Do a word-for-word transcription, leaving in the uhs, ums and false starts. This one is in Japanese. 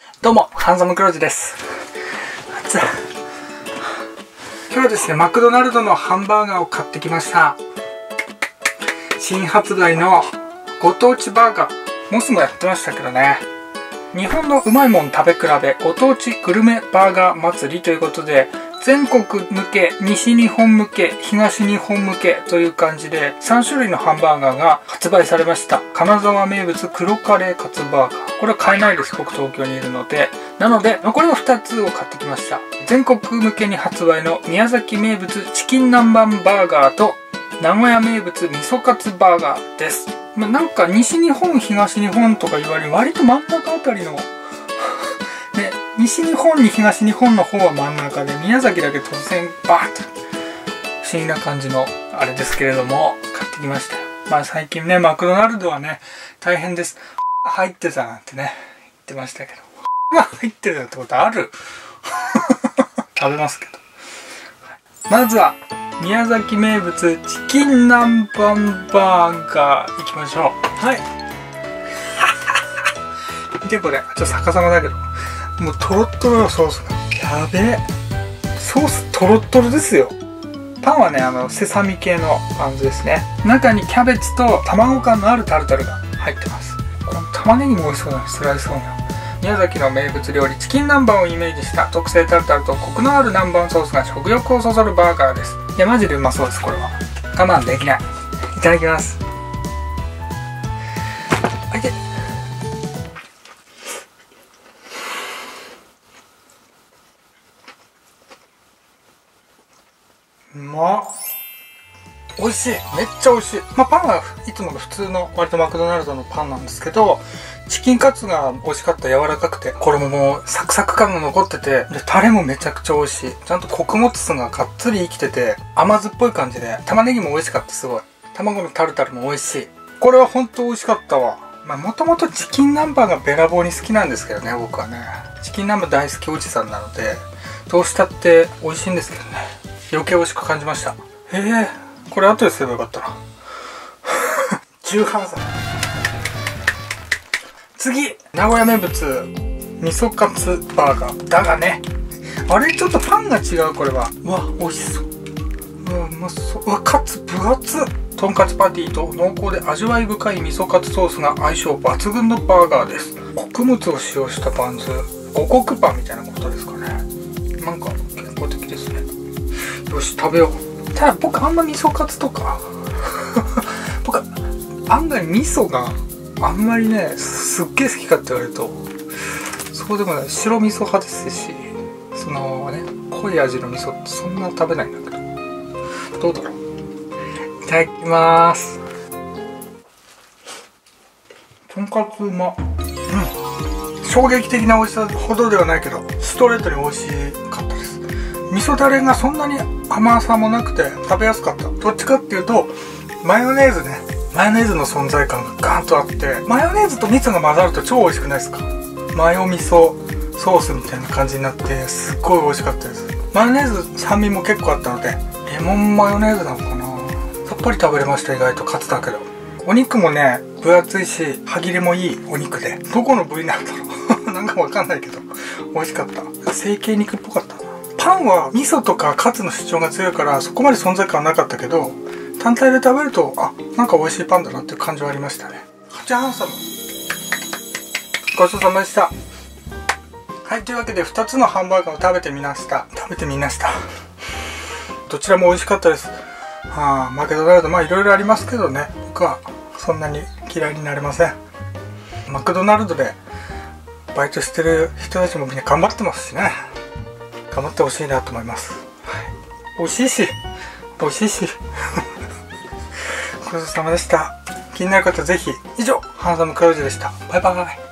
どうも、ハンサムクロージです。今日はですね、マクドナルドのハンバーガーを買ってきました。新発売のご当地バーガー。モスもやってましたけどね。日本のうまいもん食べ比べご当地グルメバーガー祭りということで、全国向け、西日本向け、東日本向けという感じでさん種類のハンバーガーが発売されました。金沢名物黒カレーカツバーガー。これは買えないです。僕東京にいるので。なので、残りのふたつを買ってきました。全国向けに発売の宮崎名物チキン南蛮バーガーと名古屋名物味噌カツバーガーです。まあ、なんか西日本、東日本とか言われる割と真ん中あたりのね、西日本に東日本の方は真ん中で、宮崎だけ突然バーッと不思議な感じのあれですけれども、買ってきましたよ。まあ最近ね、マクドナルドはね、大変です。入ってたなんてね、言ってましたけど。が入ってたってことある食べますけど。まずは、宮崎名物チキン南蛮バーガーいきましょう。はい。見てこれ。ちょっと逆さまだけど。もうトロットロのソースが。やべえ。ソーストロットロですよ。パンはね、あの、セサミ系のパンズですね。中にキャベツと卵感のあるタルタルが入ってます。この玉ねぎも美味しそうな、スライスそうな。宮崎の名物料理チキン南蛮をイメージした特製タルタルとコクのある南蛮ソースが食欲をそそるバーガーです。いや、マジでうまそうです、これは。我慢できない。いただきます。あいて。うまっ。美味しい。めっちゃ美味しい。まあ、パンはいつもの普通の割とマクドナルドのパンなんですけど、チキンカツが美味しかった。柔らかくて、衣もサクサク感が残ってて、で、タレもめちゃくちゃ美味しい。ちゃんと穀物質ががっつり生きてて、甘酸っぱい感じで、玉ねぎも美味しかった、すごい。卵のタルタルも美味しい。これは本当美味しかったわ。まあ、もともとチキン南蛮がべらぼうに好きなんですけどね、僕はね。チキン南蛮大好きおじさんなので、どうしたって美味しいんですけどね。余計美味しく感じました。へえ、これ後ですればよかったな。重版さ。次、名古屋名物味噌カツバーガーだがね、あれちょっとパンが違う。これはうわ美味しそう。うわうまそう。うわカツ分厚っ。とんかつパティと濃厚で味わい深い味噌カツソースが相性抜群のバーガーです。穀物を使用したパンズ、五穀パンみたいなことですかね。なんか健康的ですね。よし、食べよう。ただ僕あんま味噌カツとか僕案外味噌があんまりね、すっげえ好きかって言われるとそうでもない。白味噌派ですし、そのね、濃い味の味噌ってそんな食べないんだけど、どうだろう。いただきまーす。とんかつうま。うん、衝撃的な美味しさほどではないけど、ストレートに美味しかったです。味噌だれがそんなに甘さもなくて食べやすかった。どっちかっていうとマヨネーズね、マヨネーズの存在感がガーンとあって、マヨネーズと味噌が混ざると超美味しくないですか。マヨ味噌ソースみたいな感じになってすっごい美味しかったです。マヨネーズ酸味も結構あったので、レモンマヨネーズなのかな、さっぱり食べれました。意外とカツだけど。お肉もね分厚いし歯切れもいいお肉で、どこの部位なんだろうなんかわかんないけど美味しかった。成形肉っぽかったな。パンは味噌とかカツの主張が強いからそこまで存在感はなかったけど、単体で食べると、あ、なんか美味しいパンだなっていう感じはありましたね。ハチハンサムごちそうさまでした。はい、というわけでふたつのハンバーガーを食べてみました食べてみましたどちらも美味しかったです。はあ、マクドナルド、まあいろいろありますけどね、僕はそんなに嫌いになれません。マクドナルドでバイトしてる人たちもみんな頑張ってますしね、頑張ってほしいなと思います。はい、美味しいし美味しいしごちそうさまでした。気になる方ぜひ。以上、ハンサムクロージでした。バイバイ。